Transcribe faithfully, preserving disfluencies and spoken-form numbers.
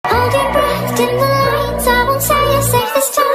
Hold your breath, dim the lights. I won't say it safe this time.